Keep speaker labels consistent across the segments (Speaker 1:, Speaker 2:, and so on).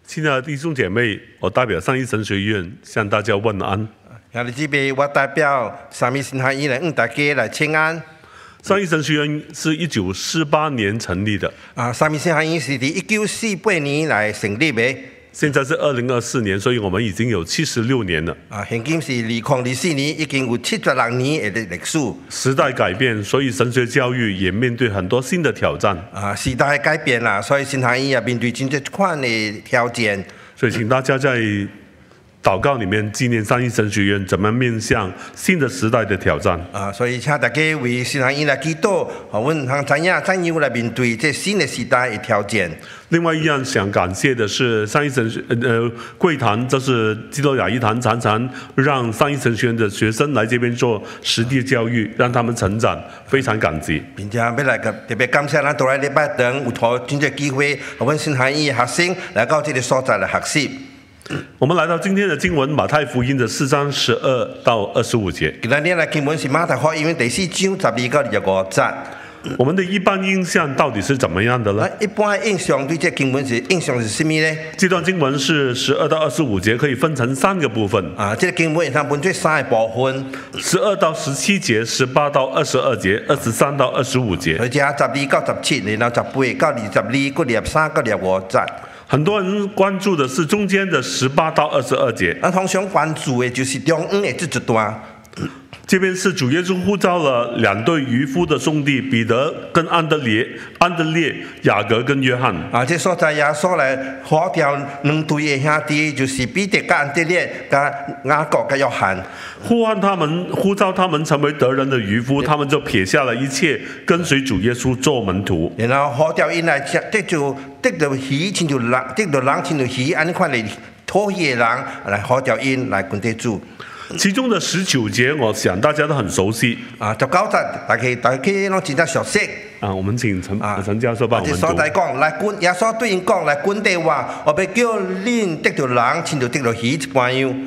Speaker 1: 亲爱的弟兄姐妹，我代表上一神学院向大家问安。
Speaker 2: 兄弟姊妹，我代表三一神学院来向大家来请安。
Speaker 1: 上一神学院是1948年成立的，
Speaker 2: 三一神学院是伫1948年来成立的。
Speaker 1: 现在是2024年，所以我们已经有76年了。
Speaker 2: 现今是2024年，已经有76年的历史。
Speaker 1: 时代改变，所以神学教育也面对很多新的挑战。
Speaker 2: 时代改变啦，所以神学院也面对真多款的挑战。
Speaker 1: 所以请大家在祷告里面纪念上一神学院怎么面向新的时代的挑战。
Speaker 2: 所以请大家为神学院来祈祷，我们通知影怎样来面对这新的时代的挑战。
Speaker 1: 另外一样想感谢的是上一神贵堂，就是基督雅一堂，常常让上一神学院的学生来这边做实地教育，让他们成长，非常感激。
Speaker 2: 并且要来特别感谢咱多来礼拜堂有托真侪机会，我们神学院的学生来到这个所在来学习。
Speaker 1: 我们来到今天的经文，马太福音的4章12到25节。
Speaker 2: 今天的经文是马太福音第4章12到25节。
Speaker 1: 我们的一般印象到底是怎么样的呢？
Speaker 2: 一般的印象对这经文是印象是什么呢？
Speaker 1: 这段经文是12到25节，可以分成3个部分。
Speaker 2: 这个经文它分做3个部分
Speaker 1: ：12到17节、18到22节、23到25节。
Speaker 2: 而且12到17，然后18到22，过23到25节。
Speaker 1: 很多人关注的是中间的18到22节。
Speaker 2: 通常关注的就是中央的这一段。
Speaker 1: 这边是主耶稣呼召了2对渔夫的兄弟彼得跟安德烈、雅各跟约翰。
Speaker 2: 这所在耶稣来呼召2对的兄弟，就是彼得跟安德烈、跟雅各跟约翰。
Speaker 1: 呼召他们成为得人的渔夫，他们就撇下了一切，跟随主耶稣做门徒。
Speaker 2: 然后呼召因来得到鱼，亲像人，得到人亲像鱼，安尼款的讨鱼的人来呼召因来跟随主。
Speaker 1: 其中的19节，我想大家都很熟悉。
Speaker 2: 19节大家拢真正熟悉。
Speaker 1: 我们请陈教授帮我们读。
Speaker 2: 所在讲来滚，耶稣对因讲来滚地话，我要叫恁得到人，亲像得到鱼一般样。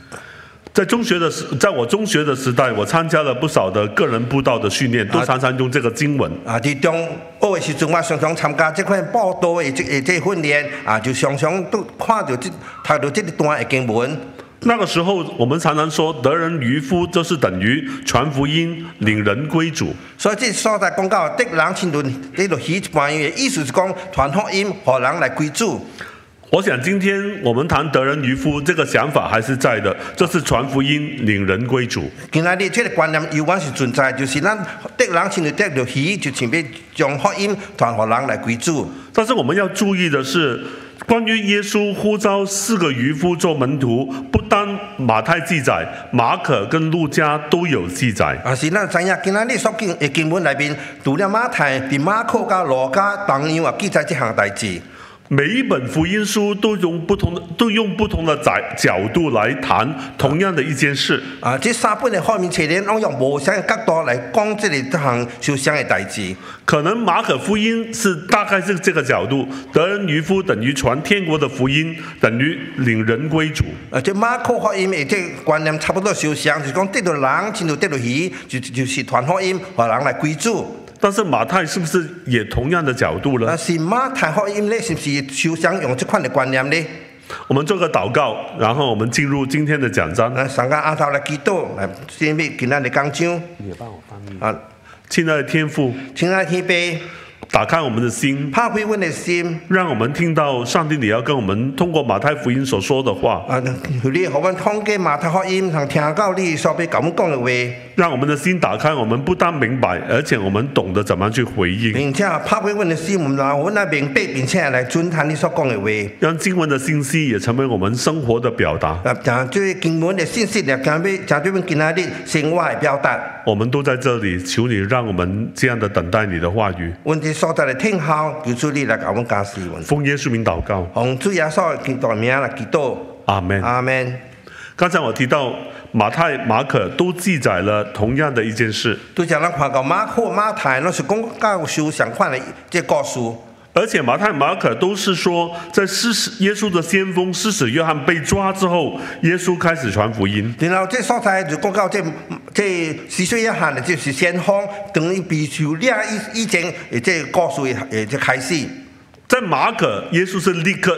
Speaker 1: 在我中学的时代，我参加了不少的个人布道的训练，都常常用这个经文。
Speaker 2: 伫中学的时阵，我常常参加这款布道的这训练，就常常都看到读到这段的经文。
Speaker 1: 那个时候，我们常常说得人渔夫，就是等于传福音、领人归主。
Speaker 2: 所以这所在讲到得人亲像得到鱼一般样，意思是讲传福音，让人来归主。
Speaker 1: 我想今天我们谈得人渔夫这个想法还是在的，就是传福音、领人归主。
Speaker 2: 今仔日这个观念永远是存在，就是咱得人亲像得到鱼，就前面将福音传给人来归主。
Speaker 1: 但是我们要注意的是，关于耶稣呼召4个渔夫做门徒，不单马太记载，马可跟路加都有记载。
Speaker 2: 是咱知影今仔日所经的经文内面，除了马太、马可加路加同样记载这项代志。
Speaker 1: 每一本福音书都用不同的角度来谈同样的一件事。
Speaker 2: 这3本的后面册咧，拢用无相的角度来讲这项受伤的代志。
Speaker 1: 可能马可福音是大概是这个角度，得人渔夫等于传天国的福音，等于领人归主。
Speaker 2: 这马可福音的这观念差不多受伤，就是讲得到人，亲像得到鱼，就是传福音，让人来归主。
Speaker 1: 但是马太是不是也同样的角度呢？
Speaker 2: 是马太福音咧，是不是受伤用这款的观念呢？
Speaker 1: 我们做个祷告，然后我们进入今天的讲章。
Speaker 2: 上个阿头来祈祷，来准备今天的讲章。
Speaker 1: 你也帮我翻译。亲爱的天父，
Speaker 2: 亲爱的天父，
Speaker 1: 打开我们的心，
Speaker 2: 打开我们的心，
Speaker 1: 让我们听到上帝你要跟我们通过马太福音所说的话。
Speaker 2: 你和我们通过马太福音上听到你所要跟我们讲的话。
Speaker 1: 让我们的心打开，我们不但明白，而且我们懂得怎么去回应，
Speaker 2: 并且打开我们的心，我们来明白，并且来遵行你所讲的话。
Speaker 1: 让经文的信息也成为我们生活的表达。
Speaker 2: 将这经文的信息也将对我们今天的生活的表达。
Speaker 1: 我们都在这里，求你让我们这样的等待你的话语。
Speaker 2: 我们所在的听候，求主你来给我们加持。
Speaker 1: 奉耶稣名祷告。
Speaker 2: 奉主耶稣的名来祈祷。
Speaker 1: 阿门。
Speaker 2: 阿门。
Speaker 1: 刚才我提到马太、马可都记载了同样的一件事。
Speaker 2: 都叫咱看到马可、马太，那是讲到受相关的这故事。
Speaker 1: 而且马太、马可都是说，在耶稣的先锋施洗约翰被抓之后，耶稣开始传福音。
Speaker 2: 然后这所在就讲到这施洗约翰的就是先锋，等于被受了以前这故事这开始。
Speaker 1: 在马可，耶稣是立刻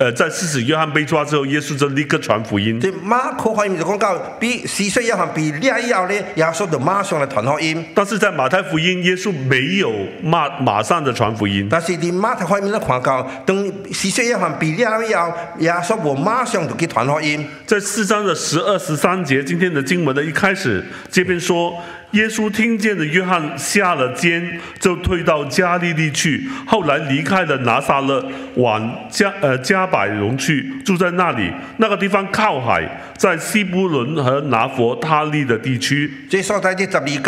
Speaker 1: 在施洗约翰被抓之后，耶稣就立刻传福音。
Speaker 2: 即马可福音就講到，比施洗約翰被抓以後咧，耶穌就馬上嚟傳福音。
Speaker 1: 但是在马太福音，耶穌沒有馬上的傳福音。
Speaker 2: 但是喺馬太福音咧看到，當施洗約翰被抓以後，耶穌無馬上就去傳福音。
Speaker 1: 在4章的12、13節，今天的經文的一開始，這邊說。耶穌聽見了約翰下了監，就退到加利利去。後來離開了拿撒勒，往加百隆去，住在那裡。那個地方靠海，在西布倫和拿佛他利的地區。
Speaker 2: 這所在啲12及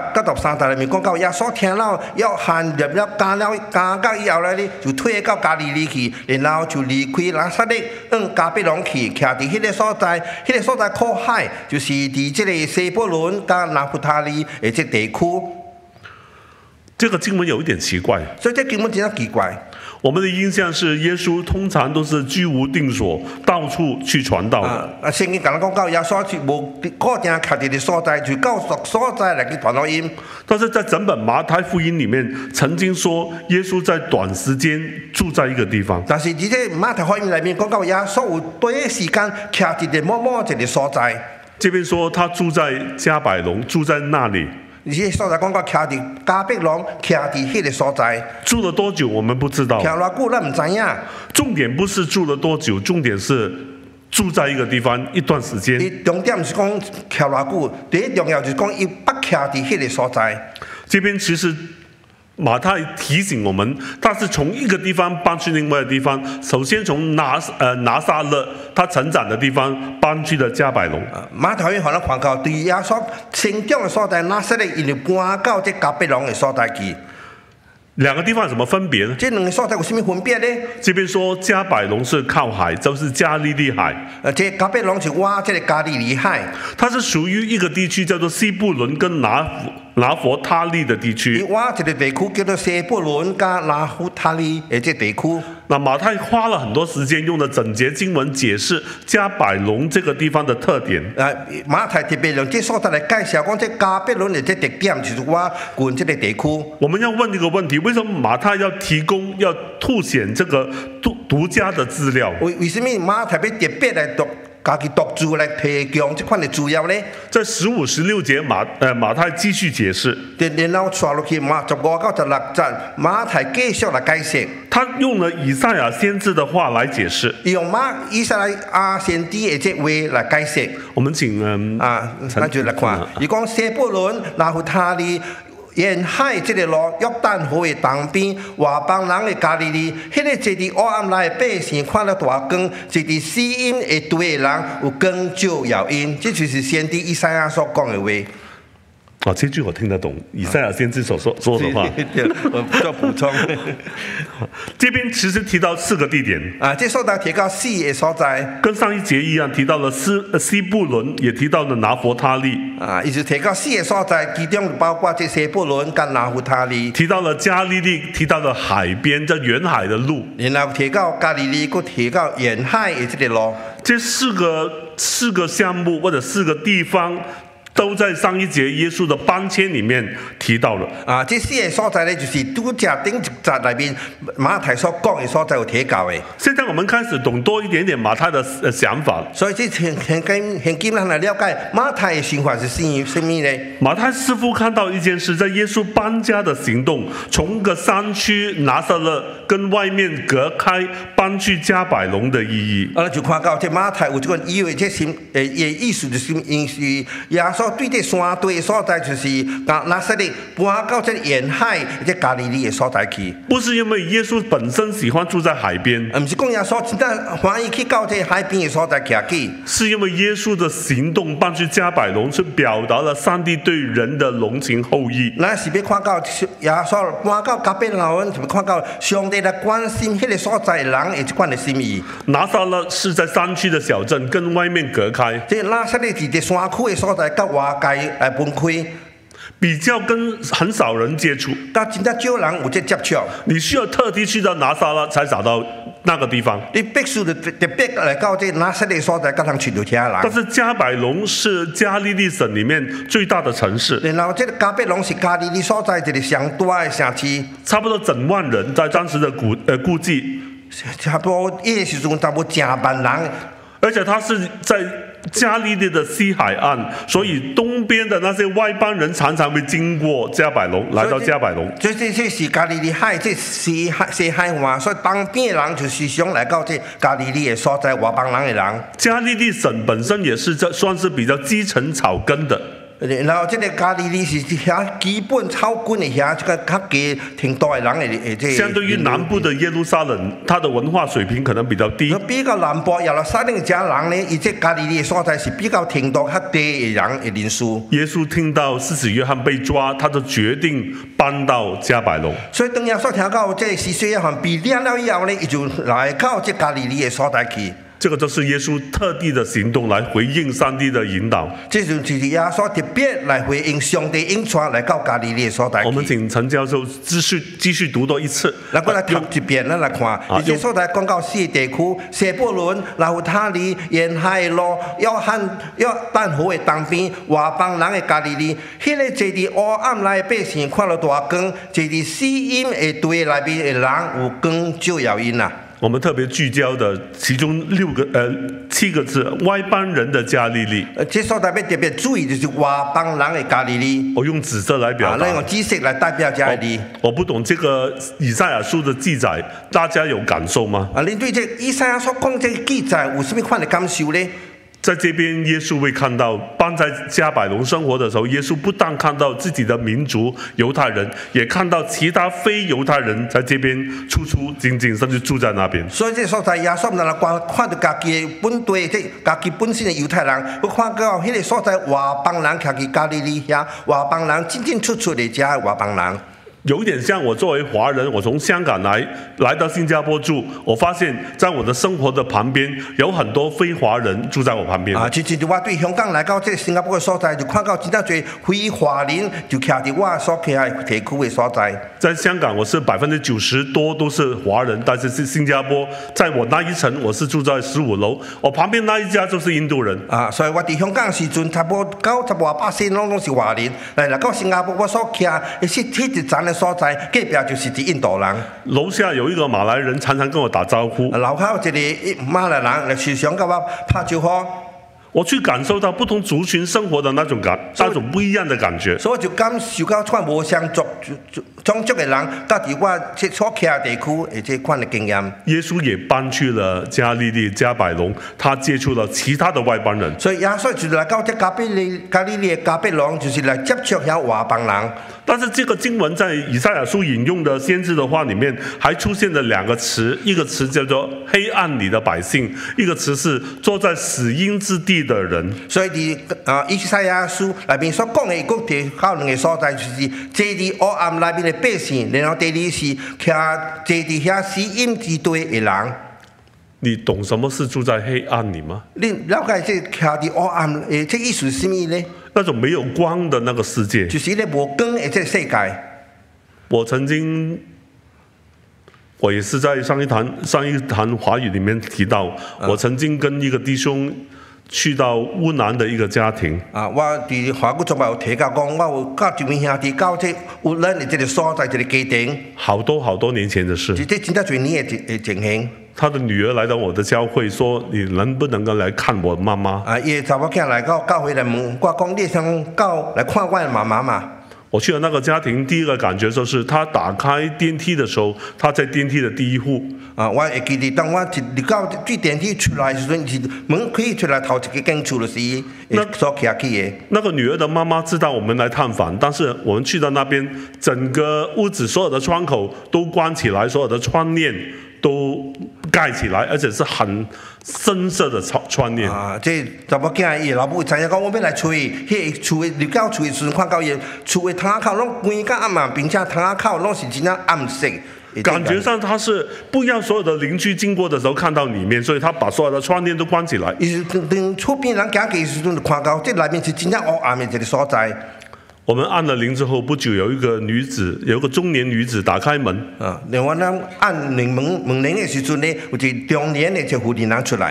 Speaker 2: 13節裏面講到，耶穌聽了約翰入了加甲以後咧，就退到加利利去，然後就離開拿撒勒，加百隆去，徛喺迄個所在，迄個所在靠海，就是喺即個西布倫加拿佛他利。這地區，
Speaker 1: 這個經文有一點奇怪，
Speaker 2: 所以這經文真係奇怪。
Speaker 1: 我們的印象是耶穌通常都是居無定所，到處去傳道。
Speaker 2: 聖經講到耶穌是無固定徛喺啲所在，就到所在嚟去傳福音。
Speaker 1: 但是在整本馬太福音裡面，曾經說耶穌在短時間住在一個地方。
Speaker 2: 但是喺這馬太福音裡面講到耶穌有短時間徛喺啲某一個所在。
Speaker 1: 這邊說他住在加百隆，住在那裡。
Speaker 2: 這所在講到徛喺加百隆，徛喺迄個所在。
Speaker 1: 住了多久我們不知道。
Speaker 2: 徛偌久咱唔知影。
Speaker 1: 重點不是住了多久，重點是住在一個地方一段時間。
Speaker 2: 重點唔是講徛偌久，第一重要就是講伊不徛喺迄個所在。
Speaker 1: 這邊其實馬太提醒我們，他是從一個地方搬去另外一個地方。首先從拿撒勒，他成長的地方搬去了加百隆。
Speaker 2: 馬太可能看到對耶穌成長的所在拿撒勒，因為搬到這加百隆的所在去。
Speaker 1: 兩個地方有什麼分別呢？
Speaker 2: 這兩個所在有什麼分別呢？
Speaker 1: 這邊說加百隆是靠海，就是加利利海。
Speaker 2: 這加百隆是挖這個加利利海，
Speaker 1: 它是屬於一個地區叫做西布倫跟拿佛他利的地區。
Speaker 2: 挖這個地區叫做西布倫加拿佛他利的這地區。
Speaker 1: 那馬太花了很多時間，用了整節經文解釋加百隆這個地方的特點。
Speaker 2: 馬太特別用這所在來介紹，講這加百隆的這特點就是挖管這個地區。
Speaker 1: 我們要問一個問題：為什麼馬太要提供、要凸顯這個獨家的資料？
Speaker 2: 為什麼馬太要特別來家己獨自來提供這款的資料呢？
Speaker 1: 在15、16節馬太繼續解釋。
Speaker 2: 然後刷落去15到16節，馬太繼續來解釋。
Speaker 1: 他用了以賽亞先知的話來解釋。
Speaker 2: 用以賽亞先知的這話來解釋。我們請那就來看，伊講西布倫、拿弗他利。沿海這個路，約旦河的東邊，外邦人的加利利，迄個坐佇黑暗內的百姓看了大光，坐佇死蔭的堆的人有光照耀因，這就是先知以賽亞所講的話。
Speaker 1: 這句我聽得懂，以賽亞先知所說的話。
Speaker 2: 我做補充。
Speaker 1: 這邊其實提到4個地點。
Speaker 2: 這所在提到4個所在，
Speaker 1: 跟上一節一樣，提到了西布倫，也提到了拿佛他利。
Speaker 2: 伊就提到4個所在，其中包括這西布倫跟拿佛他利。提
Speaker 1: 到了加利利，提到了海邊，這沿海的路。
Speaker 2: 然後提到加利利，又提到沿海的這個路。
Speaker 1: 這四個項目或者4個地方，都在上一節耶穌的搬遷裡面提到了。
Speaker 2: 這4個所在呢，就是拄只頂一節裡面馬太所講的所在有提到的。
Speaker 1: 現在我們開始懂多一點點馬太的想法。
Speaker 2: 所以這現今來了解馬太的想法是什麼呢？
Speaker 1: 馬太似乎看到一件事，在耶穌搬家的行動，從個山區拿撒勒跟外面隔開，搬去加百隆的意義。
Speaker 2: 就看到這馬太有這個以為這意思就是因是耶穌對這山堆的所在就是拿撒勒搬到這沿海這加利利的所在去。
Speaker 1: 不是因為耶穌本身喜歡住在海邊，
Speaker 2: 不是講耶穌真的歡喜去到這海邊的所在去，
Speaker 1: 是因為耶穌的行動搬去加百隆，是表達了上帝對人的濃情厚意。
Speaker 2: 那是要看到耶穌搬到加百隆，就看到上帝來關心那個所在人的這款的心意。
Speaker 1: 拿撒勒是在山區的小鎮，跟外面隔開。
Speaker 2: 這拿撒勒是在山區的所在，跟外界來分開。
Speaker 1: 比較跟很少人接觸，
Speaker 2: 但真正少人有這接觸。
Speaker 1: 你需要特地去到拿撒勒才找到那個地方。
Speaker 2: 你必須特別來到這拿撒勒所在，才能找到其他人。
Speaker 1: 但是加百隆是加利利省裡面最大的城市。
Speaker 2: 然後這個加百隆是加利利所在，這個上大的城市，
Speaker 1: 差不多整萬人，在當時的估計。
Speaker 2: 差不多迄个时阵差不多10万人，
Speaker 1: 而且他是在加利利的西海岸，所以东边的那些外邦人常常会经过加百隆，来到加百隆。
Speaker 2: 这是加利利海，这西海岸，所以东边的人就时常来到这加利利的所在，外邦人的人。
Speaker 1: 加利利省本身也是算是比较基层草根的。
Speaker 2: 然后这个加利利是遐基本草根的遐，这个较低程度的人的这。
Speaker 1: 相对于南部的耶路撒冷，它的文化水平可能比较低。
Speaker 2: 比较南部耶路撒冷这人呢，伊这加利利的所在是比较程度较低的人的人数。
Speaker 1: 耶稣听到施洗约翰被抓，他就决定搬到加百隆。
Speaker 2: 所以当耶稣听到这施洗约翰被抓了以后呢，伊就来到这加利利的所在去。
Speaker 1: 这个就是耶稣特地的行动来回应上帝的引导。
Speaker 2: 这就是耶稣特别来回应上帝引传来到加利利的所在。
Speaker 1: 我们请陈教授继续读多一次。
Speaker 2: 来，我来读一遍，咱来看。这所在讲到4个地区：西布伦、拿弗他利、沿海的路、约旦河的东边、外邦人的加利利。迄个坐伫黑暗内的百姓看到大光，坐伫死荫的堆内面的人有光照耀因啊。
Speaker 1: 我们特别聚焦的其中7个字，外邦人的加利利。
Speaker 2: 这所代表特别注意就是外邦人的加利利。
Speaker 1: 我用紫色来表达。
Speaker 2: 用紫色来代表加利利。
Speaker 1: 我不懂这个以赛亚书的记载，大家有感受吗？
Speaker 2: 您对这以赛亚所讲这个记载有什么款的感受呢？
Speaker 1: 在这边，耶稣会看到搬在加百隆生活的时候，耶稣不但看到自己的民族犹太人，也看到其他非犹太人在这边出进进，甚至住在那边。
Speaker 2: 所以这所在耶稣唔能看到家己的本地，即家己本身的犹太人，佢看到迄个所在外邦人，徛喺加利利遐，外邦人进进出出的遮外邦人。
Speaker 1: 有一点像我作为华人，我从香港来到新加坡住，我发现在我的生活的旁边有很多非华人住在我旁边。
Speaker 2: 就是我对香港来到这新加坡的所在，就看到真正多非华人就徛伫我所徛的地区的所在。
Speaker 1: 在香港，我是90%多都是华人，但是新加坡，在我那一层，我是住在15楼，我旁边那一家就是印度人。
Speaker 2: 所以我伫香港时阵，差不多90%拢是华人。来到新加坡，我所徛的是一层的所在，隔壁就是印度人。
Speaker 1: 楼下有一个马来人，常常跟我打招呼。
Speaker 2: 楼下有一个马来人，时常跟我拍招呼。
Speaker 1: 我去感受到不同族群生活的那种不一样的感觉。
Speaker 2: 所以我就感受到串无相种族的人，到底我所徛地区的这款的经验。
Speaker 1: 耶稣也搬去了加利利加百隆，他接触了其他的外邦人。
Speaker 2: 所以耶稣就来到这加利利的加百隆，就是来接触遐外邦人。
Speaker 1: 但是这个经文在以赛亚书引用的先知的话里面，还出现了2个词，一个词叫做黑暗里的百姓，一个词是坐在死荫之地的人。
Speaker 2: 所以以赛亚书内面所讲的，一共提到2个所在，就是坐伫黑暗内面的百姓，然后第2是坐伫遐死荫之地的人。
Speaker 1: 你懂什么是住在黑暗里吗？
Speaker 2: 你了解这徛伫黑暗的这意思是什么呢？
Speaker 1: 那种没有光的那个世界，
Speaker 2: 就是一个无光的这个世界。
Speaker 1: 我也是在上一堂华语里面提到，我曾经跟一个弟兄去到乌南的一个家庭。
Speaker 2: 我伫华语中有提到讲，我有教一位兄弟到这乌南的这个所在，这个家庭。好
Speaker 1: 多年前的事。
Speaker 2: 这真正多年的情形。
Speaker 1: 他的女儿来到我的教会，说：“你能不能够来看我妈妈？”
Speaker 2: 伊查某囝来到教会来问我讲：“你想来看我的妈妈嘛？”
Speaker 1: 我去了那个家庭，第一个感觉就是他打开电梯的时候，他在电梯的第一户。
Speaker 2: 我会记得当我入到对电梯出来的时阵，是门开出来头一间厝就是伊所徛起的。
Speaker 1: 那个女儿的妈妈知道我们来探访，但是我们去到那边，整个屋子所有的窗口都关起来，所有的窗帘都盖起来，而且是很深色的窗帘。
Speaker 2: 这查某囝伊老母知影讲，我要来找伊，迄个厝入到厝的时阵，看到伊厝的窗口拢关甲暗啊，并且窗口拢是真正暗色。
Speaker 1: 感觉上他是不要所有的邻居经过的时候看到里面，所以他把所有的窗帘都关起来。
Speaker 2: 伊是等厝边人行过的时阵，就看到这内面是真正黑暗的一个所在。
Speaker 1: 我们按了铃之后，不久有一个中年女子打开门。
Speaker 2: 另外咱按门铃的时阵呢，有一个中年的一个妇人人出来。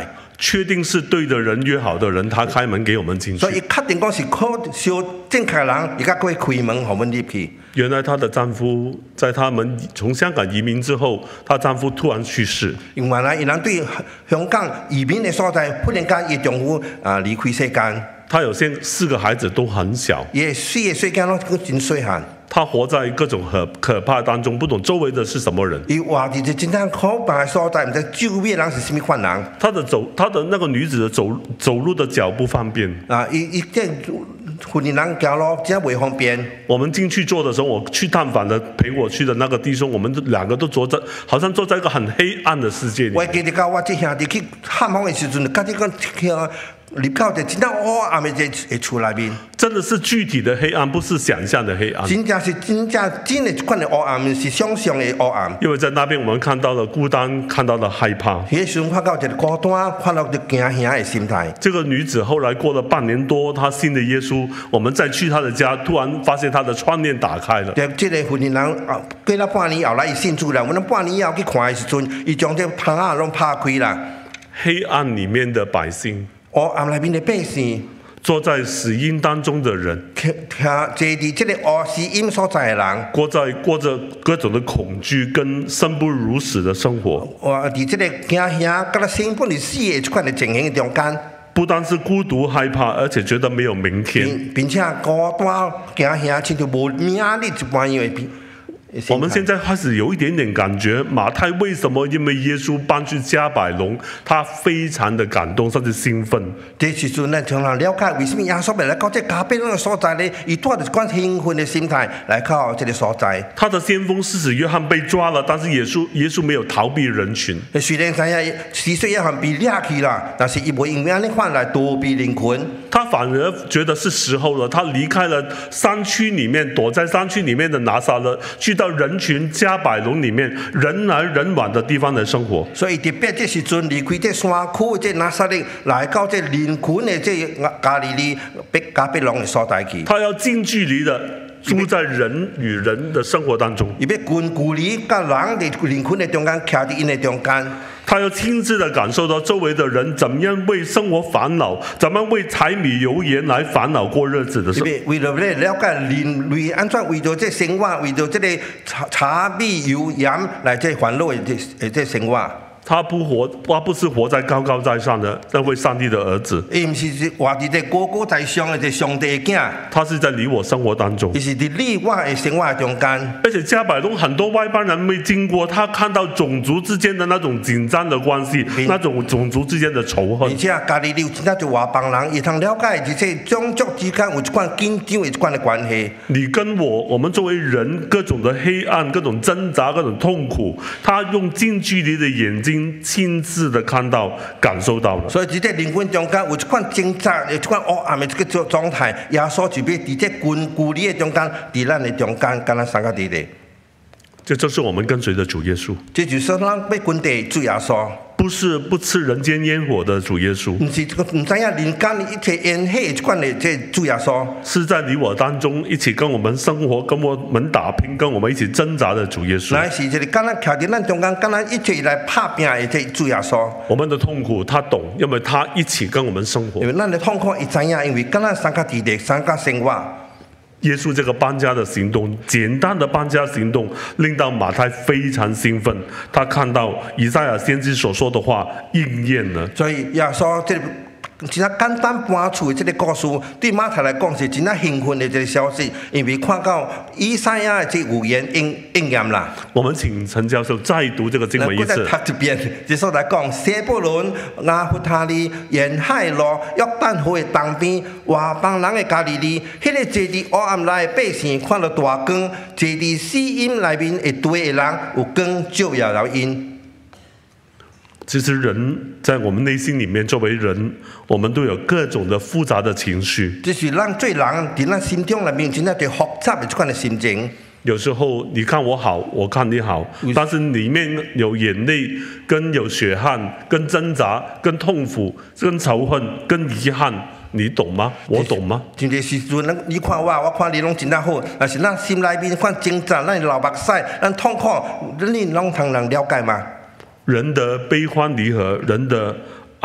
Speaker 1: 确定是对的人、约好的人，他开门给我们进去。
Speaker 2: 所以确定讲是靠小正确人，而家佢开门让我们入去。
Speaker 1: 原来她的丈夫在他们从香港移民之后，她丈夫突然去世。
Speaker 2: 原来有人对香港移民的所在，忽然间伊丈夫离开世间。
Speaker 1: 她有4个孩子都很小，
Speaker 2: 也4个岁间咯，真细汉。
Speaker 1: 她活在各种可怕当中，不懂周围的是什么人。
Speaker 2: 伊活伫一真正可怕的所在，唔知周围人是什么款人。
Speaker 1: 她的那个女子的走路的脚不方便。
Speaker 2: 伊这婚姻人走路真袂方便。我
Speaker 1: 们进去坐的时候，我去探访的陪我去的那个弟兄，我们2个都好像坐在一个很黑暗的世界里。
Speaker 2: 我记得到我这兄弟去探访的时阵，甲你讲入口就真正黑暗的这厝内面。
Speaker 1: 真的是具体的黑暗，不是想象的黑暗。
Speaker 2: 真正是真的一款的黑暗，是想象的黑暗。
Speaker 1: 因为在那边我们看到了孤单，看到了害怕。
Speaker 2: 迄时阵看到一个孤单，看到就惊吓的心态。
Speaker 1: 这个女子后来过了半年多，她信了耶稣。我们再去她的家，突然发现她的窗帘打开了。
Speaker 2: 这个婚姻人过了半年后来，伊信主了。我们半年后去看的时阵，伊将这窗仔拢拍开啦。
Speaker 1: 黑暗里面的百姓。
Speaker 2: 黑暗里面的百姓，
Speaker 1: 坐在死荫当中的人，
Speaker 2: 坐伫这个黑死荫所在的人，
Speaker 1: 过着各种的恐惧跟生不如死的生活。
Speaker 2: 伫这个惊吓，甲生不如死的这款的情形中间，
Speaker 1: 不单是孤独害怕，而且觉得没有明天，
Speaker 2: 并且孤单惊吓，亲像无明日一般样的。
Speaker 1: 我们现在开始有一点点感觉，马太为什么因为耶稣搬去加百隆，他非常的感动，甚至兴奋。
Speaker 2: 这时阵咱常常了解为什么耶稣来到这加百隆的所在呢？伊带着一款兴奋的心态来到这个所在。
Speaker 1: 他的先锋施洗约翰被抓了，但是耶稣没有逃避人群。
Speaker 2: 虽然知影施洗约翰被抓去了，但是伊无因为安尼款来躲避人群。
Speaker 1: 他反而觉得是时候了，他离开了山区里面，躲在山区里面的拿撒勒，去到人群加百隆里面人来人往的地方来生活。
Speaker 2: 所以特别这时阵离开这山区这拿撒勒，来到这人群的这加利利加百隆的所在去。
Speaker 1: 他要近距离的住在人与人的生活当中。
Speaker 2: 伊要近距离甲人的人群的中间，徛伫因的中间。
Speaker 1: 他要亲自的感受到周围的人怎么样为生活烦恼，怎么样为柴米油盐来烦恼过日子的时候。
Speaker 2: 为了了解人类安怎为着这生活，为着这个柴米油盐来这烦恼的这生活。他
Speaker 1: 不是活在高高在上的那位上帝的儿子。
Speaker 2: 伊唔是活伫这高高在上的这上帝的囝。
Speaker 1: 他是在你我生活当中。
Speaker 2: 伊是伫你我的生活中间。
Speaker 1: 而且加百隆很多外邦人没经过，他看到种族之间的那种紧张的关系，那种种族之间的仇恨。
Speaker 2: 而且家里有真正外邦人，伊通了解这些种族之间有一款紧张的一款的关系。
Speaker 1: 你跟我们作为人，各种的黑暗、各种挣扎、各种痛苦，他用近距离的眼睛。亲自的看到、感受到了。
Speaker 2: 所以，在人群中间有一款挣扎、有一款黑暗的这个状态，耶稣就要在这近距离的中间，在咱的中间，跟咱三个弟弟。
Speaker 1: 这就是我们跟随的主耶稣。
Speaker 2: 这就是咱要跟随主耶稣。
Speaker 1: 不是不吃人间烟火的主耶稣，
Speaker 2: 唔是唔知影人间一切烟火这款的这主耶稣，
Speaker 1: 是在你我当中一起跟我们生活、跟我们打拼、跟我们一起挣扎的主耶稣。
Speaker 2: 乃是这个跟咱徛在咱中间，跟咱一起来拍拼的这主耶稣。
Speaker 1: 我们的痛苦他懂，因为他一起跟我们生活。
Speaker 2: 因为咱的痛苦伊知影，因为跟咱三个弟弟、三个生活。
Speaker 1: 耶稣这个搬家的行动，简单的搬家行动，令到马太非常兴奋。他看到以赛亚先知所说的话应验了。
Speaker 2: 所以耶稣这真正简单搬厝的这个故事，对马太来讲是真正兴奋的这个消息，因为看到以赛亚的这预言应验啦。
Speaker 1: 我们请陈教授再读这个经文一次。
Speaker 2: 再读一遍，这所来讲，西布伦、亚弗他利、沿海路、约旦河的东边，外邦人的加利利，迄个坐伫黑暗内的百姓看到大光，坐伫死荫内面的堆的人，有光照耀了因。
Speaker 1: 其实人在我们内心里面，作为人，我们都有各种的复杂的情绪。
Speaker 2: 就是让最人在咱心中里面，真正最复杂的这款的心情。
Speaker 1: 有时候你看我好，我看你好，但是里面有眼泪，跟有血汗，跟挣扎，跟痛苦，跟仇恨，跟遗憾。你懂吗？我懂吗？
Speaker 2: 真个时阵，你看我，我看你拢真好，但是咱心内面款挣扎，咱流目屎，咱痛苦，你拢通能了解吗？
Speaker 1: 人的悲欢离合，人的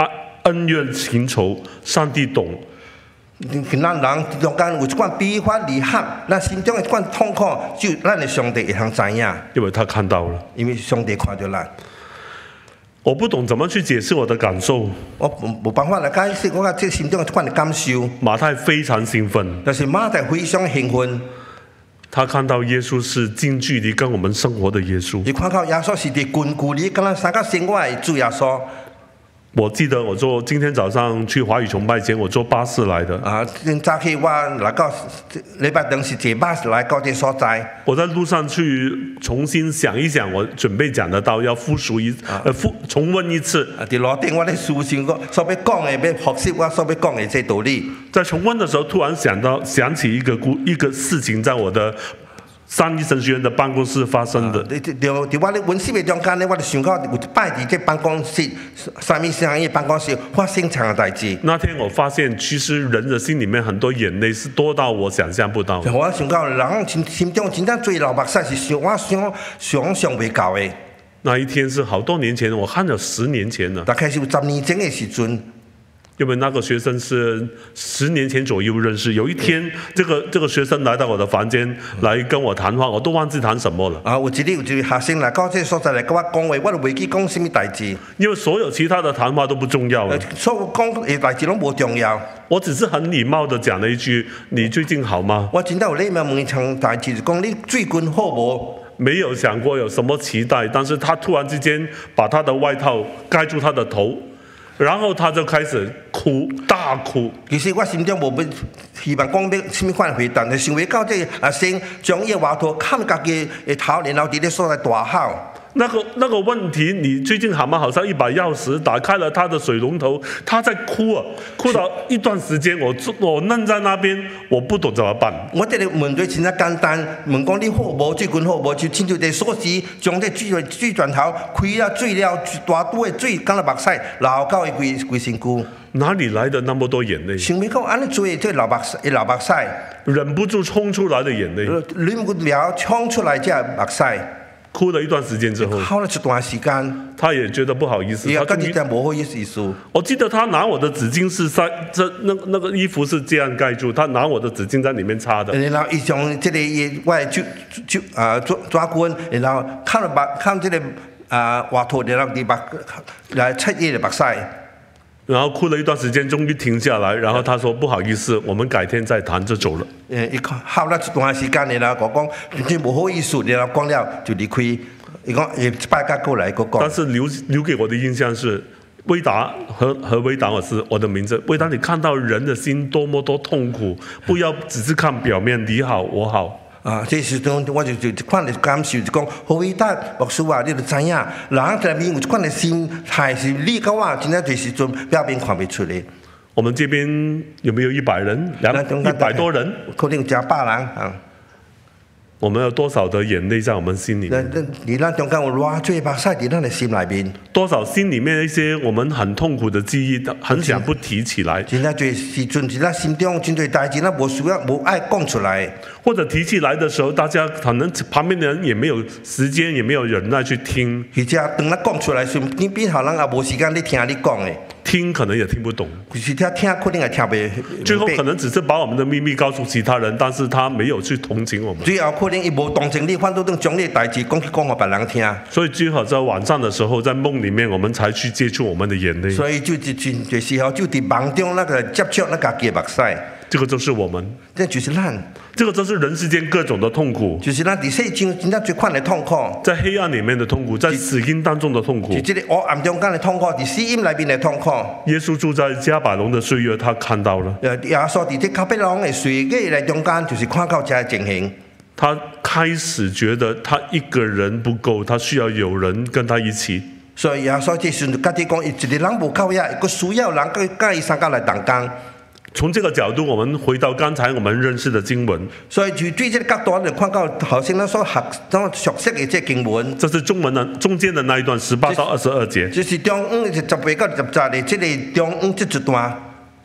Speaker 1: 恩怨情仇，上帝懂。
Speaker 2: 咱人中间有一款比法离合，咱心中的一款痛苦，就咱的上帝会通知影。
Speaker 1: 因为他看到了，
Speaker 2: 因为上帝看到咱。
Speaker 1: 我不懂怎么去解释我的感受。
Speaker 2: 我冇办法来解释我这心中的一款的感受。
Speaker 1: 马太非常兴奋，
Speaker 2: 但是马太非常兴奋。
Speaker 1: 他看到耶稣是近距离跟我们生活的耶稣。
Speaker 2: 你看到耶稣是伫近距离跟咱三个生活的主耶稣。
Speaker 1: 我记得我今天早上去华语崇拜前，我坐巴士来的。
Speaker 2: 早起我来到礼拜堂是坐巴士来到这所在。我
Speaker 1: 在路上去重新想一想，我准备讲的道要重温一次。
Speaker 2: 伫路顶我咧思想我所要讲的，要学习我所要讲的这道理。
Speaker 1: 在重温的时候，突然想起一个事情，在我的三一神学院的办公室发生的。
Speaker 2: 伫我咧温习的中间咧，我就想到有一摆伫这办公室，三一神学院办公室发生这样的代志。
Speaker 1: 那天我发现，其实人的心里面很多眼泪是多到我想象不到。
Speaker 2: 我想到人心中真正最流目屎是我想象未到的。
Speaker 1: 那一天是好多年前，我看了10年前了。
Speaker 2: 大概是10年前的时阵。
Speaker 1: 因为那个学生是10年前左右认识，有一天这个学生来到我的房间来跟我谈话，我都忘记谈什么了。
Speaker 2: 有一个学生来到这所在来跟我讲话，我都未记讲什么代志。
Speaker 1: 因为所有其他的谈话都不重要了。
Speaker 2: 所有讲的代志拢无重要。
Speaker 1: 我只是很礼貌的讲了一句：“你最近好吗？”
Speaker 2: 我真的有礼貌问一场代志，就讲你最近好无？
Speaker 1: 没有想过有什么期待，但是他突然之间把他的外套盖住他的头。然后他就开始哭，大哭。
Speaker 2: 其实我心中无希望讲要什么款回答，就想要到这学生将伊外套冚家己的头，然后伫咧所在大喊。
Speaker 1: 那个问题，你最近好吗？好像一把钥匙打开了他的水龙头，他在哭啊，哭到一段时间，我愣在那边，我不懂怎么办。
Speaker 2: 我这个问题真简单，问讲你好无？最近好无？就亲像在锁匙将这水泉头开了水了，大肚的水干了目屎，流到伊规身躯。
Speaker 1: 哪里来的那么多眼泪？
Speaker 2: 想要讲安尼做这流目屎，
Speaker 1: 忍不住冲出来的眼泪，
Speaker 2: 忍不了冲出来这目屎。
Speaker 1: 哭了一段时间之后，
Speaker 2: 哭了一段时间，
Speaker 1: 他也觉得不好意思。
Speaker 2: 他终于不好意思。
Speaker 1: 我记得他拿我的纸巾是那个衣服是这样盖住，他拿我的纸巾在里面擦的。
Speaker 2: 然后伊将这个我抓棍，然后看这个外套，然后来擦伊的目屎。
Speaker 1: 然后哭了一段时间，终于停下来。然后他说：“不好意思，我们改天再谈。”就走了。
Speaker 2: 伊哭了一段时间，然后讲真不好意思，然后讲了就离开。伊讲拜家过来讲。
Speaker 1: 但是留给我的印象是，威达和威达我的名字。威达，你看到人的心多么多痛苦，不要只是看表面，你好我好。
Speaker 2: 这时阵我就一款的感受，就讲好伟大牧师啊，你就知影，人在面有一款的心态是你跟我真正这时阵表面看不出来。
Speaker 1: 我们这边有没有100人？100多人？
Speaker 2: 可能加100人啊。
Speaker 1: 我们有多少的眼泪在我们心里面？
Speaker 2: 你咱中间有偌多目屎在咱的心里面？
Speaker 1: 多少心里面一些我们很痛苦的记忆，很想不提起来。
Speaker 2: 真正多时阵，咱心中真多代志，咱无需要无爱讲出来。
Speaker 1: 或者提起来的时候，大家可能旁边的人也没有时间，也没有忍耐去听。
Speaker 2: 或者等咱讲出来时，你边头人也无时间你听你讲的。
Speaker 1: 听可能也听不懂，
Speaker 2: 是听可能也听不。
Speaker 1: 最后可能只是把我们的秘密告诉其他人，但是他没有去同情我们。
Speaker 2: 最后可能伊无同情你，反倒将你的代志讲给别人听。
Speaker 1: 所以最好在晚上的时候，在梦里面，我们才去接触我们的眼泪。
Speaker 2: 所以就这时候就在梦中那个接触那家己的目屎。
Speaker 1: 这个就是我们，
Speaker 2: 这就是咱。
Speaker 1: 这个就是人世间各种的痛苦，
Speaker 2: 就是咱在世间真正最款的痛苦，
Speaker 1: 在黑暗里面的痛苦，在死荫当中的痛苦，
Speaker 2: 是这个黑暗中间的痛苦，在死荫里面的痛苦。
Speaker 1: 耶稣住在迦百农的岁月，他看到了。
Speaker 2: 耶稣在这迦百农的岁月来中间，就是看到这个情形。
Speaker 1: 他开始觉得他一个人不够，他需要有人跟他一起。
Speaker 2: 所以耶稣这时就家己讲，一个人不够呀，佮需要人跟伊三个来同工。
Speaker 1: 从这个角度，我们回到刚才我们认识的经文。
Speaker 2: 所以就对这个角度，就看到好像咱所熟悉的这经文。
Speaker 1: 这是中间的那一段18到22节。
Speaker 2: 就是中午18到20的这个中午这一段。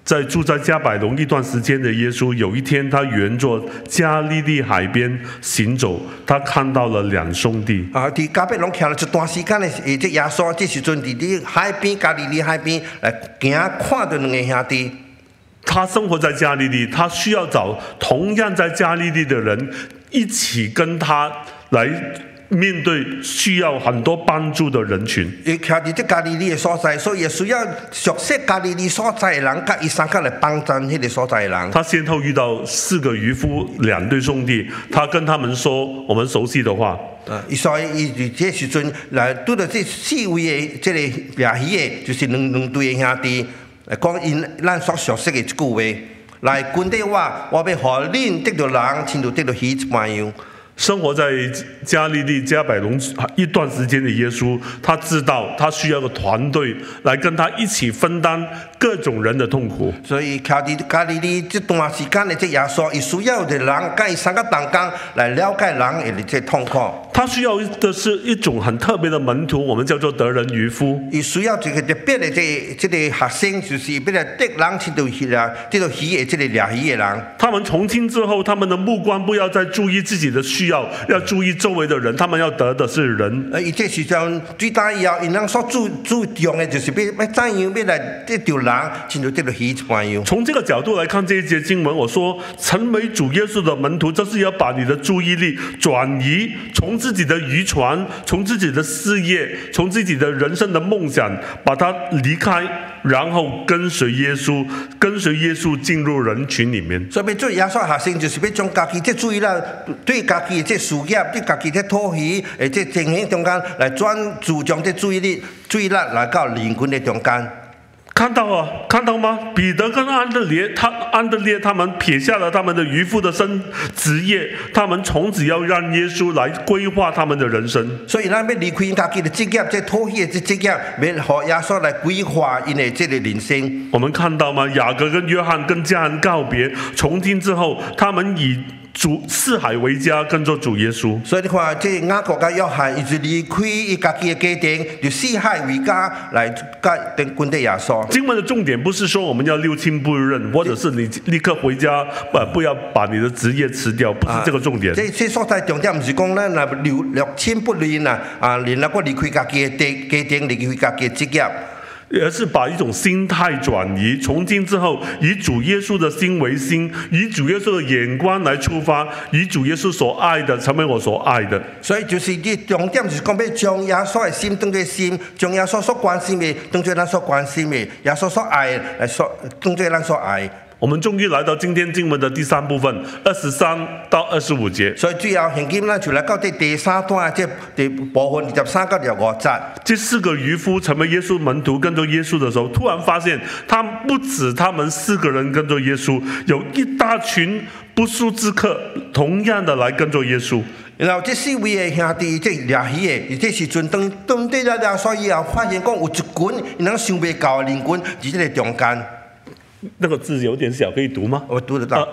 Speaker 1: 在住在加百隆一段时间的耶稣，有一天他沿着加利利海边行走，他看到了两兄弟。
Speaker 2: 在加百隆行了一段时间的这耶稣，这时阵在海边加利利海边来行，看到两个兄弟。
Speaker 1: 他生活在加利利，他需要找同样在加利利的人一起跟他来面对需要很多帮助的人群。
Speaker 2: 伊徛伫这加利利的所在，所以也需要熟悉加利利所在的人，甲伊三个来帮助迄个所在的人。
Speaker 1: 他先后遇到4个渔夫，2对兄弟，他跟他们说我们熟悉的话。
Speaker 2: 所以伊这时阵来拄到这4位的这个掠鱼的，就是两对的兄弟。来讲因咱所熟悉的一句话，来跟着我要互恁得到人，亲像得到鱼一般样。
Speaker 1: 生活在加利利加百隆一段时间的耶稣，他知道他需要个团队来跟他一起分担各种人的痛苦。
Speaker 2: 所以徛伫加利利这段时间的这耶稣，伊需要的人甲伊三个同工来了解人的这痛苦。
Speaker 1: 他需要的是一种很特别的门徒，我们叫做得人渔夫。
Speaker 2: 伊需要一个特别的这个学生，就是为了得人去到鱼啦，这个鱼的这个掠鱼的人。
Speaker 1: 他们从今之后，他们的目光不要再注意自己的需要，要注意周围的人，他们要得的是人。
Speaker 2: 伊这时阵最大以后，因人所注重的就是要怎样要来得到人，亲像得到鱼一般样。
Speaker 1: 从这个角度来看这一节经文，我说成为主耶稣的门徒，就是要把你的注意力转移，从自己的渔船，从自己的事业，从自己的人生的梦想，把它离开，然后跟随耶稣，跟随耶稣进入人群里面。
Speaker 2: 所以要做耶稣学生，就是要将家己这注意力对家己的这事业，对家己这讨鱼的这情形中间来专注，将这注意力来到灵魂的中间。
Speaker 1: 看到啊，看到吗？彼得跟安德烈他们撇下了他们的渔夫的职业，他们从此要让耶稣来规划他们的人生。
Speaker 2: 所以咱要离开家己的职业，这讨鱼的职业，要和耶稣来规划因的这个人生。
Speaker 1: 我们看到吗？雅各跟约翰跟家人告别，从今之后，他们以四海为家，跟着主耶稣。
Speaker 2: 所以你看，这雅各跟约翰，伊就离开伊家己的家庭，就四海为家来跟着耶稣。
Speaker 1: 经文的重点不是说我们要六亲不认，或者是你立刻回家，不要把你的职业辞掉，不是这个重点。
Speaker 2: 这所在重点不是讲咱六亲不认啊，然后离开家己的家庭，离开家己的职业。
Speaker 1: 而是把一种心态转移，从今之后以主耶稣的心为心，以主耶稣的眼光来出发，以主耶稣所爱的成为我所爱的。
Speaker 2: 所以就是你重点就是讲要将耶稣的心当作心，将耶稣所关心的当作咱所关心的，耶稣所爱的来当作咱所爱。
Speaker 1: 我们终于来到今天经文的第3部分，23到25节。
Speaker 2: 所以最后现今咱就来到第3段，这第部分23到25节。
Speaker 1: 这4个渔夫成为耶稣门徒，跟着耶稣的时候，突然发现他不止他们4个人跟着耶稣，有一大群不速之客同样的来跟着耶稣。
Speaker 2: 然后这4位的兄弟，这掠鱼的，这时阵当对了耶稣以后，发现讲有一群因人想袂到的人群在这个中间。
Speaker 1: 那个字有点小，可以读吗？
Speaker 2: 我读得到。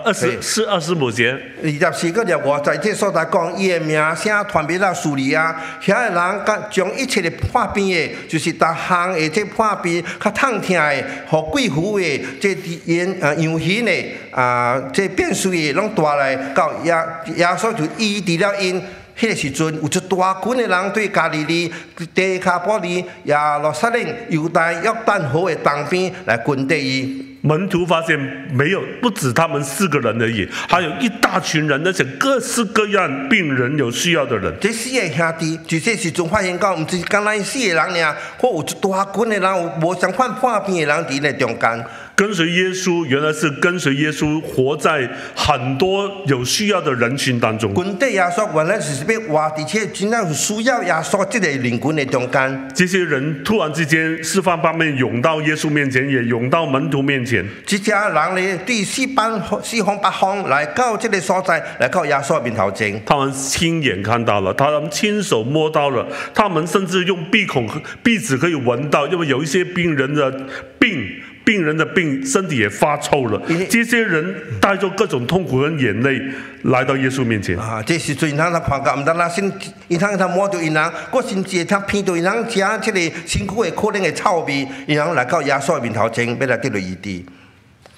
Speaker 1: 25节。
Speaker 2: 24到25节，这所在讲，伊的名声传遍了叙利亚，遐的人将一切的破病的，就是各项的这破病、较痛痛的、和贵妇的、这羊形的这变碎的，拢带来到耶稣就医治了因。迄个时阵，有一大群的人对加利利、底卡波利、耶路撒冷、犹大、约旦河的东边来跟着伊。
Speaker 1: 门徒发现不止他们4个人而已，还有一大群人，而且各式各样病人有需要的人。
Speaker 2: 这4个兄弟，就这时阵发现到，唔是刚咱4个人尔，或有一大群的人，有无相款破病的人伫咧中间。
Speaker 1: 跟随耶稣，原来是跟随耶稣，活在很多有需要的人群当中。
Speaker 2: 跟着耶稣，原来是要活伫且真正有需要耶稣这个人群的中间。
Speaker 1: 这些人突然之间四方八面涌到耶稣面前，也涌到门徒面前。
Speaker 2: 这些人呢，对四方八方来到这个所在，来到耶稣面头前。
Speaker 1: 他们亲眼看到了，他们亲手摸到了，他们甚至用鼻子可以闻到，因为有一些病人的病，身体也发臭了。这些人带着各种痛苦跟眼泪来到耶稣面前。
Speaker 2: 这时阵，他看到，唔但那先，他摸到因人，我甚至他闻到因人食这个辛苦的可能的臭味，因人来到耶稣面头前，要来得到医治。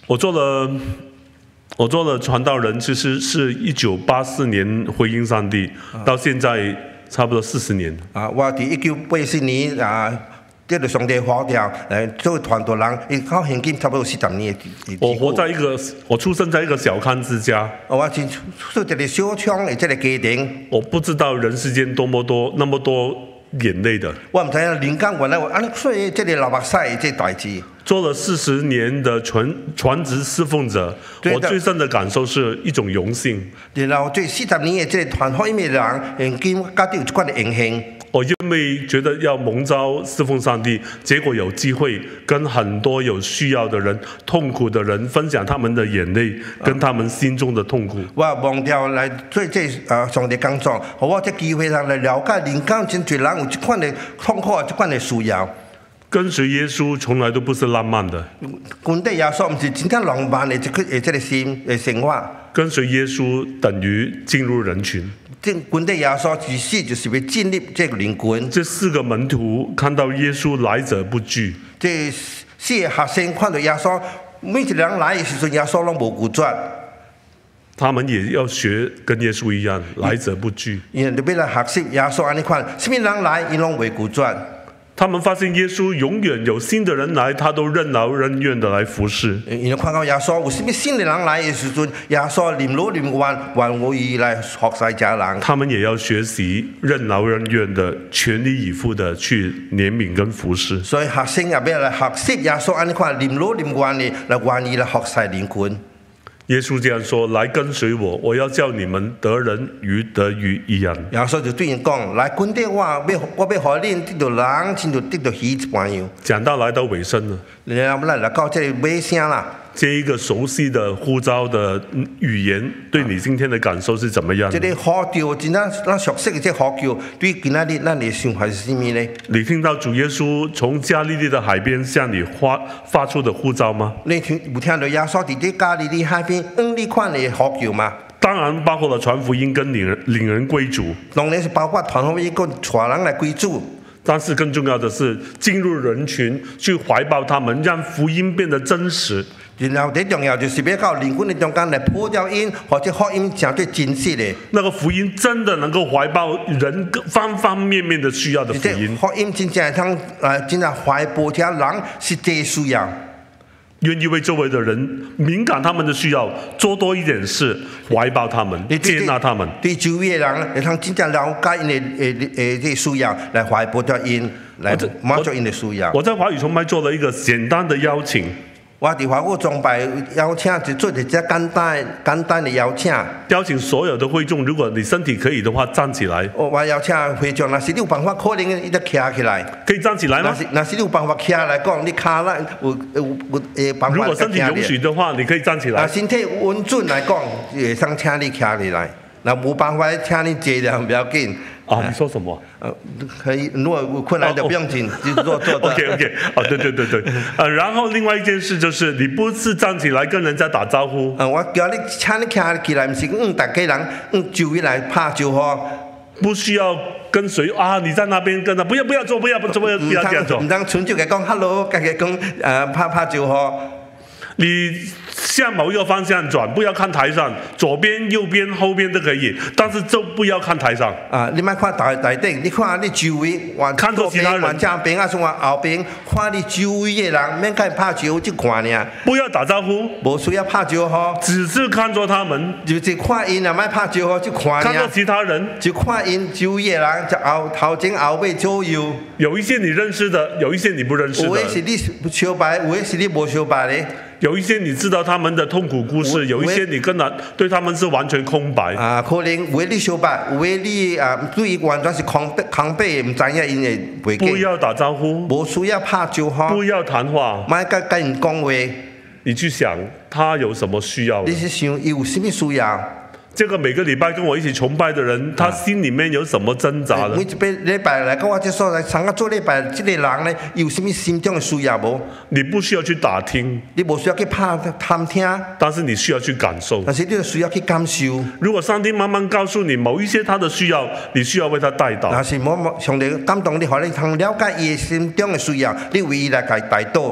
Speaker 1: 我做了传道人，其实是1984年回应上帝，到现在差不多40年。
Speaker 2: 我伫1984年得到上帝呼召来做传道人，到现今差不多40年。
Speaker 1: 我出生在一个小康之家。
Speaker 2: 我是出一个小康的这个家庭。
Speaker 1: 我不知道人世间那么多眼泪的。
Speaker 2: 我唔知影人间原来有安尼所以这个流目屎的这代志。
Speaker 1: 做了40年的传职侍奉者，我最深的感受是一种荣幸。
Speaker 2: 然后这40年的这个传福音的人，现今家己有一款的荣幸。
Speaker 1: 我因为觉得要蒙召侍奉上帝，结果有机会跟很多有需要的人、痛苦的人分享他们的眼泪，跟他们心中的痛苦。
Speaker 2: 我蒙召来做这上帝工作，和我这机会上来了解人间真侪人有这款的痛苦、这款的需要。
Speaker 1: 跟随耶稣从来都不是浪漫的。
Speaker 2: 跟随耶稣不是真正浪漫的这个生活。
Speaker 1: 跟随耶稣等于进入人群。
Speaker 2: 跟随耶稣其实就是要进入这个人群。
Speaker 1: 这4个门徒看到耶稣来者不拒。
Speaker 2: 这4个学生看到耶稣，每一个人来的时候，耶稣拢无拒绝。
Speaker 1: 他们也要学跟耶稣一样，来者不拒。
Speaker 2: 因为要来学习耶稣安尼款，什么人来，伊拢袂拒绝。
Speaker 1: 他们发现耶稣永远有新的人来，他都任劳任怨的来服侍。
Speaker 2: 因为看到耶稣有什么新的人来的时阵，耶稣任劳任怨，愿意来学习这人。
Speaker 1: 他们也要学习任劳任怨的、全力以赴的去怜悯跟服侍。
Speaker 2: 所以学生也要来学习耶稣安尼款任劳任怨的来愿意来学习人群。
Speaker 1: 耶稣这样说：“来跟随我，我要叫你们得人如得鱼一样。”
Speaker 2: 耶稣就对人讲：“来跟着我，我要和恁得到人，亲就得到鱼一般样。”
Speaker 1: 讲到来到尾声了，
Speaker 2: 然后来到这尾声啦。
Speaker 1: 这一个熟悉的呼召的语言，对你今天的感受是怎么样的？
Speaker 2: 这个呼召，真咱熟悉的这呼召，对今仔日咱的想法是什么呢？
Speaker 1: 你听到主耶稣从加利利的海边向你发出的呼召吗？
Speaker 2: 你有听到耶稣在这加利利海边你款的呼召吗？
Speaker 1: 当然包括了传福音跟领人归主。
Speaker 2: 当然是包括传福音跟带人来归主。
Speaker 1: 但是更重要的是进入人群，去怀抱他们，让福音变得真实。
Speaker 2: 然后最重要就是要到人群的中间来普照因，或者福音相对真实的。
Speaker 1: 那个福音真的能够怀抱人方方面面的需要的福音。
Speaker 2: 福音真正通真正怀抱这人是这需要。
Speaker 1: 愿意为周围的人敏感他们的需要，做多一点事，怀抱他们，接纳他们。
Speaker 2: 对周围的人，通真正了解因的需要，来怀抱着因，来满足因的需要。
Speaker 1: 我在华语崇拜做了一个简单的邀请。
Speaker 2: 我伫华语崇拜邀请就做一只简单的邀请。
Speaker 1: 邀请所有的会众，如果你身体可以的话，站起来。
Speaker 2: 我邀请会众，若是你有办法，可能伊得站起来。
Speaker 1: 可以站起来吗？
Speaker 2: 若是你有办法站来讲，你脚啦有办法。
Speaker 1: 如果身体允许的话，你可以站起来。
Speaker 2: 身体温准来讲，会想请你站起来。那无办法，请你坐了不要紧。
Speaker 1: 你说什么？
Speaker 2: 可以，如果有困难就不用紧，就做。
Speaker 1: OK， 对。然后另外一件事就是，你不是站起来跟人家打招呼。
Speaker 2: 我叫你请你站起来，不是大家人就围来拍招呼。
Speaker 1: 不需要跟随你在那边跟他，不要做，不要这样做。
Speaker 2: 唔当纯就给讲 hello， 给讲拍招呼。
Speaker 1: 你向某一个方向转，不要看台上，左边、右边、后边都可以，但是就不要看台上。
Speaker 2: 你莫看台顶，你看你周围，
Speaker 1: 看到其他人，
Speaker 2: 往正边啊，从后边，看你周围的人，免跟拍招呼就看呢。
Speaker 1: 不要打招呼，
Speaker 2: 无需要拍招呼，
Speaker 1: 只是看着他们，
Speaker 2: 就是看因啊，莫拍招呼就看呢。
Speaker 1: 看到其他人，
Speaker 2: 就看因周围的人，就头前后尾左右。
Speaker 1: 有一些你认识的，有一些你不认识的。
Speaker 2: 有的是你相拜，有的是你无相拜的。
Speaker 1: 有一些你知道他们的痛苦故事，有一些你对他们是完全空白。
Speaker 2: 可能有的你相拜，有的你对伊完全是空白，唔知影因的背景。
Speaker 1: 不要打招呼，
Speaker 2: 无需要拍招呼，
Speaker 1: 不要谈话，
Speaker 2: 莫跟人讲话。
Speaker 1: 你去想他有什么需要？
Speaker 2: 你是想伊有什么需要？
Speaker 1: 这个每个礼拜跟我一起崇拜的人，他心里面有什么挣扎呢？
Speaker 2: 每一个礼拜来跟我这所来参加做礼拜，这个人呢有什么心中的需要无？
Speaker 1: 你不需要去打听，
Speaker 2: 你无需要去探听，
Speaker 1: 但是你需要去感受。
Speaker 2: 但是你需要去感受。
Speaker 1: 如果上帝慢慢告诉你某一些他的需要，你需要为他带导。
Speaker 2: 但是上帝感动你，让你通了解伊心中的需要，你为伊来带导。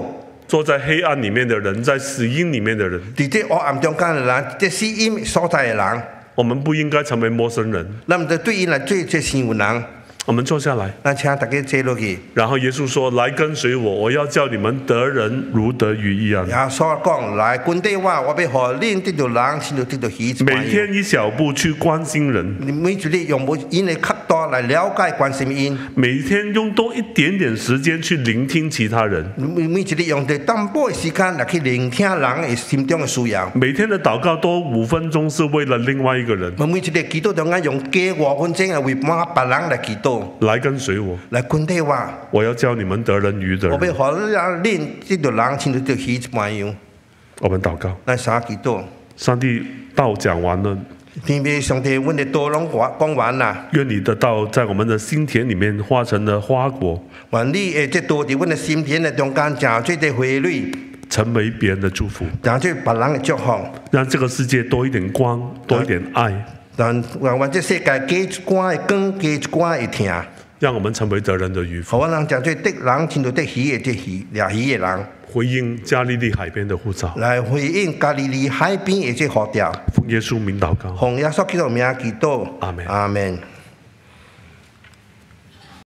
Speaker 1: 坐在黑暗里面的人，在死荫里面的人，
Speaker 2: 伫这黑暗中间的人，这死荫所在的人，
Speaker 1: 我们不应该成为陌生人。
Speaker 2: 咱唔得对因来做这新闻人。
Speaker 1: 我们坐下来，
Speaker 2: 咱请大家坐落去。
Speaker 1: 然后耶稣说：“来跟随我，我要叫你们得人如得鱼一样。”
Speaker 2: 耶稣讲：“来跟对我，我要互恁得到人，先就得到鱼。”
Speaker 1: 每天一小步去关心人，
Speaker 2: 你每一日用因的角度来了解关心因。
Speaker 1: 每天用多一点点时间去聆听其他人。
Speaker 2: 每一日用最淡薄的时间来去聆听人的心中的需要。
Speaker 1: 每天的祷告多5分钟是为了另外一个人。
Speaker 2: 每一日祈祷中间用加5分钟来为别人来祈祷。
Speaker 1: 来跟随我，
Speaker 2: 来跟对我。
Speaker 1: 我要教你们得人如得人。
Speaker 2: 我要互恁这个人亲像鱼一般样。
Speaker 1: 我们祷告。
Speaker 2: 来三祈祷。
Speaker 1: 上帝道讲完了。
Speaker 2: 天父上帝，阮的道拢讲完啦。
Speaker 1: 愿你的道在我们的心田里面化成了花果。
Speaker 2: 愿你的这道在阮的心田的中间成做的花蕊，
Speaker 1: 成为别人的祝福，
Speaker 2: 成做别人的祝福，
Speaker 1: 让这个世界多一点光，多一点爱。
Speaker 2: 让这世界加一寡的光，加一寡的疼。
Speaker 1: 让我们成为得人的渔夫。
Speaker 2: 好，我人成做得人，亲像得鱼的这鱼掠鱼的人。
Speaker 1: 回应加利利海边的呼召。
Speaker 2: 来回应加利利海边的这呼召。
Speaker 1: 奉耶稣名祷告。
Speaker 2: 奉耶稣基督名祈祷。
Speaker 1: 阿门。
Speaker 2: 阿门。